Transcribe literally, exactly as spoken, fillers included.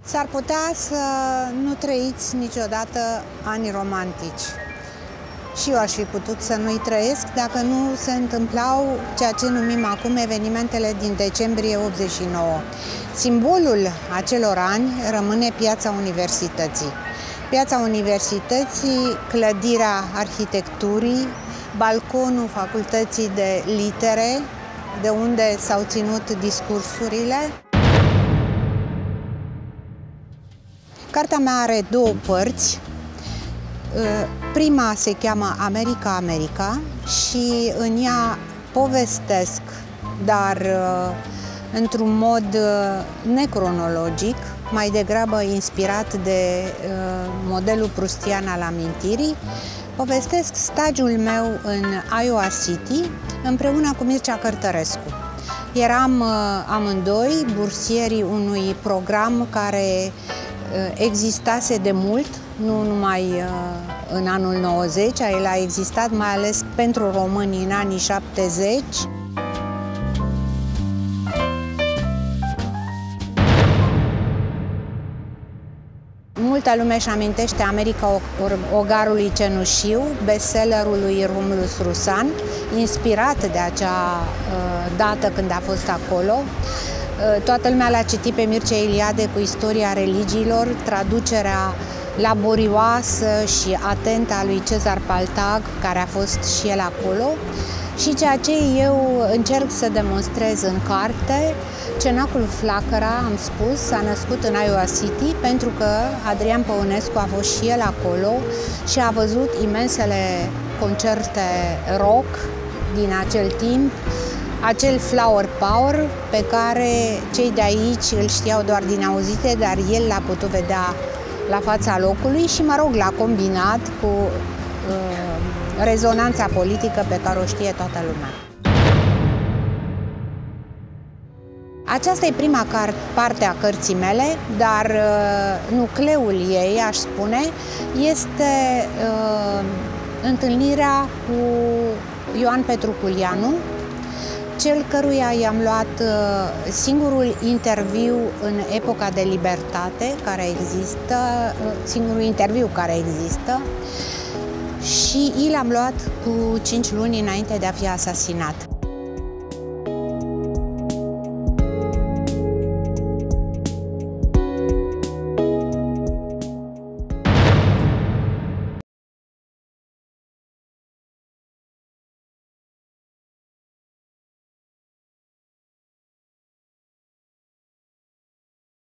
S-ar putea să nu trăiți niciodată ani romantici. Și eu aș fi putut să nu-i trăiesc dacă nu se întâmplau ceea ce numim acum evenimentele din decembrie optzeci și nouă. Simbolul acelor ani rămâne Piața Universității. Piața Universității, clădirea arhitecturii, balconul Facultății de Litere, de unde s-au ținut discursurile. Cartea mea are două părți. Prima se cheamă America, America și în ea povestesc, dar într-un mod necronologic, mai degrabă inspirat de modelul prustian al amintirii, povestesc stagiul meu în Iowa City împreună cu Mircea Cărtărescu. Eram amândoi bursierii unui program care existase de mult, nu numai în anul nouăzeci, el a existat mai ales pentru români în anii șaptezeci. Multă lume își amintește America Ogarului Cenușiu, bestsellerul lui Romulus Rusan, inspirat de acea uh, dată când a fost acolo. Uh, toată lumea l-a citit pe Mircea Eliade cu Istoria religiilor, traducerea laborioasă și atentă a lui Cezar Paltag, care a fost și el acolo. Și ceea ce eu încerc să demonstrez în carte, Cenacul Flacăra, am spus, s-a născut în Iowa City pentru că Adrian Păunescu a fost și el acolo și a văzut imensele concerte rock din acel timp, acel flower power pe care cei de aici îl știau doar din auzite, dar el l-a putut vedea la fața locului și, mă rog, l-a combinat cu uh, rezonanța politică pe care o știe toată lumea. Aceasta e prima parte a cărții mele, dar uh, nucleul ei, aș spune, este uh, întâlnirea cu Ioan Petruculianu, cel căruia i-am luat uh, singurul interviu în epoca de libertate care există, uh, singurul interviu care există, și i l-am luat cu cinci luni înainte de a fi asasinat.